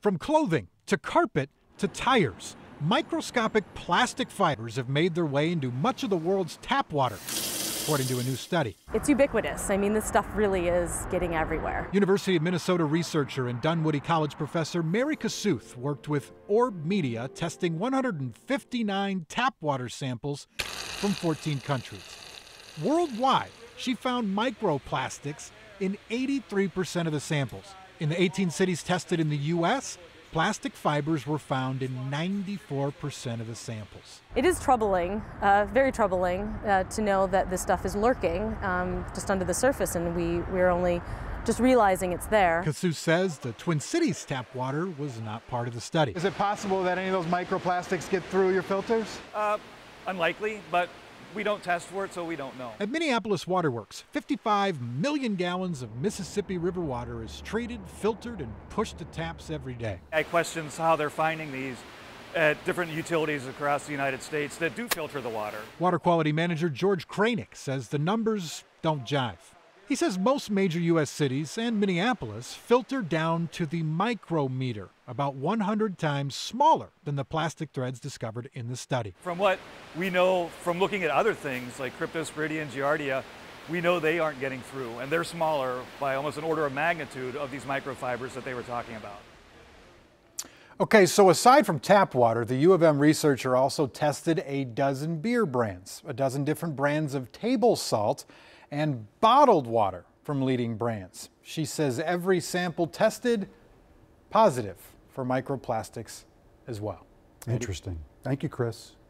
From clothing to carpet to tires, microscopic plastic fibers have made their way into much of the world's tap water, according to a new study. It's ubiquitous. I mean, this stuff really is getting everywhere. University of Minnesota researcher and Dunwoody College professor Mary Kasuth worked with Orb Media, testing 159 tap water samples from 14 countries. Worldwide, she found microplastics in 83% of the samples. In the 18 cities tested in the U.S., plastic fibers were found in 94% of the samples. It is troubling, very troubling, to know that this stuff is lurking just under the surface, and we're only just realizing it's there. Kasuth says the Twin Cities tap water was not part of the study. Is it possible that any of those microplastics get through your filters? Unlikely, but we don't test for it, so we don't know. At Minneapolis Waterworks, 55 million gallons of Mississippi River water is treated, filtered, and pushed to taps every day. I question how they're finding these at different utilities across the United States that do filter the water. Water quality manager George Kranick says the numbers don't jive. He says most major U.S. cities and Minneapolis filter down to the micrometer, about 100 times smaller than the plastic threads discovered in the study. From what we know from looking at other things like Cryptosporidium, Giardia, we know they aren't getting through, and they're smaller by almost an order of magnitude of these microfibers that they were talking about. Okay, so aside from tap water, the U of M researcher also tested a dozen beer brands, a dozen different brands of table salt, and bottled water from leading brands. She says every sample tested positive for microplastics as well. Interesting. Thank you, Chris.